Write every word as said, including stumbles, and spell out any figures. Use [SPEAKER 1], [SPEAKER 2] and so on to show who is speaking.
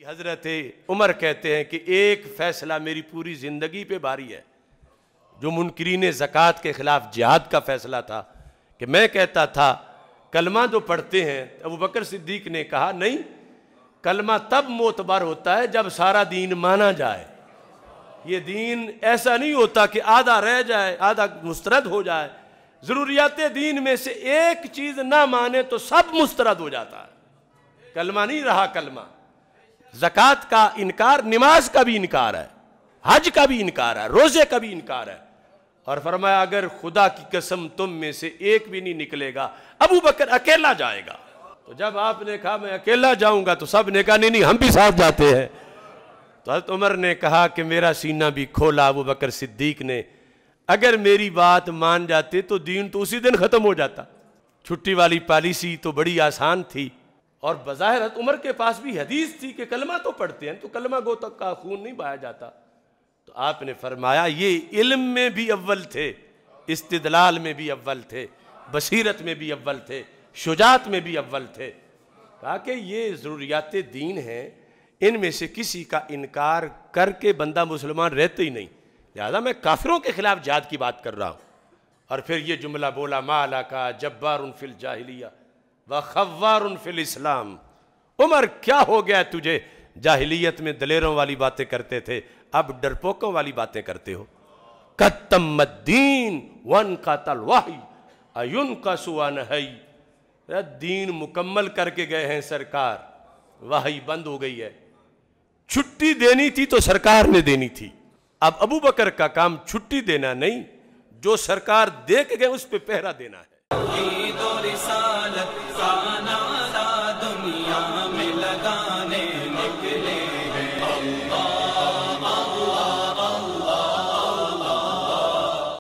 [SPEAKER 1] حضرت عمر کہتے ہیں کہ ایک فیصلہ میری پوری زندگی پہ بھاری ہے، جو منکرین زکوٰۃ کے خلاف جہاد کا فیصلہ تھا کہ میں کہتا تھا کلمہ تو پڑھتے ہیں۔ ابو بکر صدیق نے کہا نہیں، کلمہ تب معتبر ہوتا ہے جب سارا دین مانا جائے۔ یہ دین ایسا نہیں ہوتا کہ آدھا رہ جائے، آدھا مسترد ہو جائے۔ ضروریات دین میں سے ایک چیز نہ مانے تو سب مسترد ہو جاتا ہے۔ کلمہ نہیں رہا کلمہ۔ زکوٰۃ کا انکار نماز کا بھی انکار ہے، حج کا بھی انکار ہے، روزے کا بھی انکار ہے۔ اور فرمایا اگر خدا کی قسم تم میں سے ایک بھی نہیں نکلے گا، ابو بکر اکیلا جائے گا۔ تو جب آپ نے کہا میں اکیلا جاؤں گا تو سب نے کہا نہیں نہیں ہم بھی ساتھ جاتے ہیں۔ تو حضرت عمر نے کہا کہ میرا سینہ بھی کھولا ابو بکر صدیق نے، اگر میری بات مان جاتے تو دین تو اسی دن ختم ہو جاتا۔ چھٹی والی پالیسی تو بڑی آسان تھی، اور بظاہر حضرت عمر کے پاس بھی حدیث تھی کہ کلمہ تو پڑھتے ہیں، تو کلمہ گو تک کا خون نہیں بہایا جاتا۔ تو آپ نے فرمایا یہ علم میں بھی اول تھے، استدلال میں بھی اول تھے، بصیرت میں بھی اول تھے، شجاعت میں بھی اول تھے۔ کہا کہ یہ ضروریات دین ہیں، ان میں سے کسی کا انکار کر کے بندہ مسلمان رہتے ہی نہیں، لہذا میں کافروں کے خلاف جہاد کی بات کر رہا ہوں۔ اور پھر یہ جملہ بولا مالا کا جبار فی الجاہلیہ وخوار فی الاسلام۔ عمر کیا ہو گیا تجھے؟ جاہلیت میں دلیروں والی باتیں کرتے تھے، اب ڈرپوکوں والی باتیں کرتے ہو۔ قتم الدین وانقطع الوحی اینقص ونہی۔ دین مکمل کر کے گئے ہیں سرکار، وحی بند ہو گئی ہے۔ چھٹی دینی تھی تو سرکار نے دینی تھی، اب ابو بکر کا کام چھٹی دینا نہیں، جو سرکار دے کے گئے اس پہ پہرا دینا ہے۔
[SPEAKER 2] توحید و رسالت کا نعرہ دنیا میں لگانے نکلے